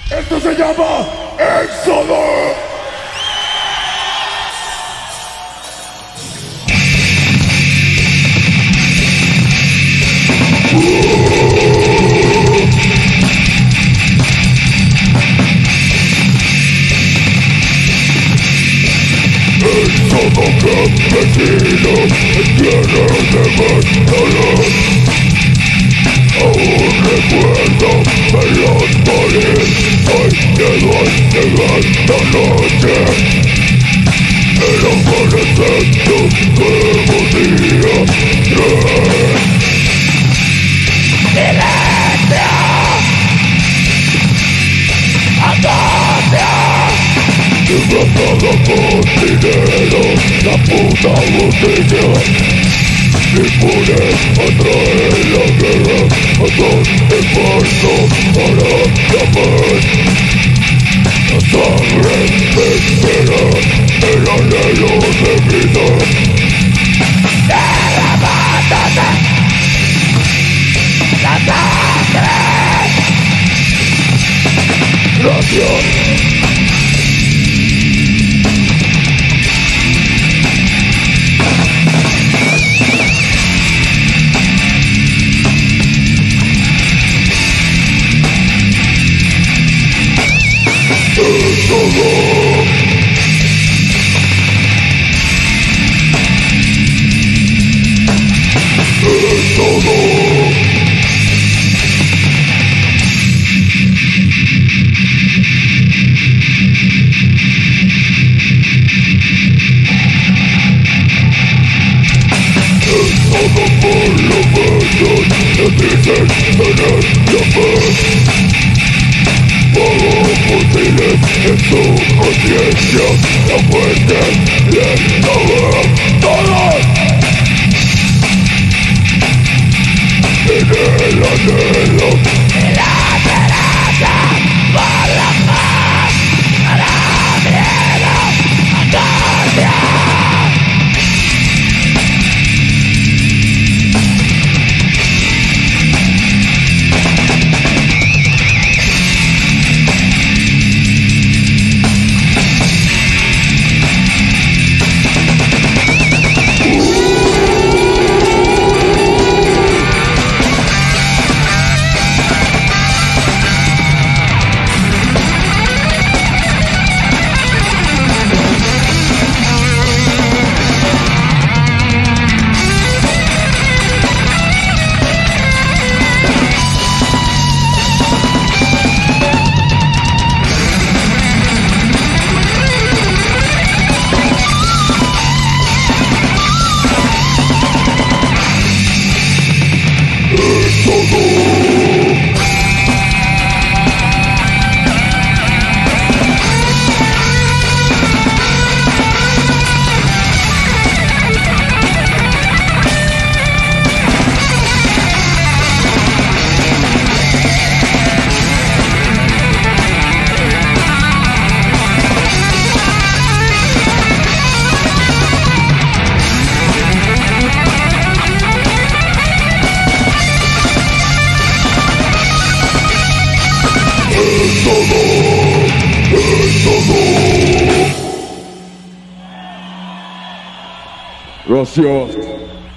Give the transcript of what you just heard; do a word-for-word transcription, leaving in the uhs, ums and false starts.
Esto se llama Éxodo. Éxodo campesino en tierra de batallas. Aún recuerdo verlos morir. Hoy quedo al llegar la noche. El amanecer de un nuevo día trae silencio, angustia, disfrazada con dinero, la puta botella. Impune atrae la guerra, atrás el paso para la paz. La sangre me espera, el anhelo de vida. Derramándose la sangre. Gracias. Éxodo. Éxodo. Éxodo por los bellos que dicen tener la paz. Pago fusiles en su conciencia, la muerte les toca todos. En el anhelo y la esperanza por la paz, para miedo, angustia. Gracias.